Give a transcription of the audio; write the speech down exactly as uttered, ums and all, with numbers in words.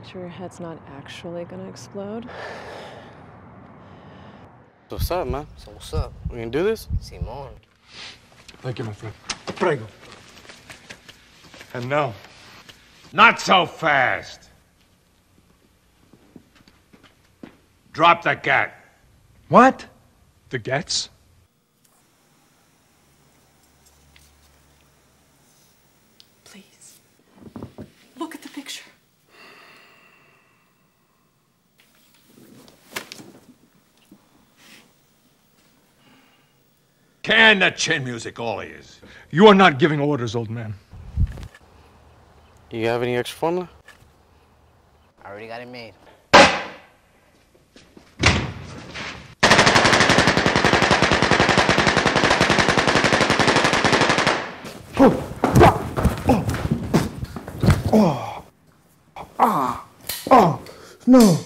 sure your head's not actually gonna explode. What's up, man? So what's up? We can do this? Simon. Thank you, my friend. Prego. And now. Not so fast. Drop the gat. What? The Gats? Please. Look at the picture. Can the chin music, all ears. You are not giving orders, old man. You have any extra formula? I already got it made. Oh, ah, oh, no.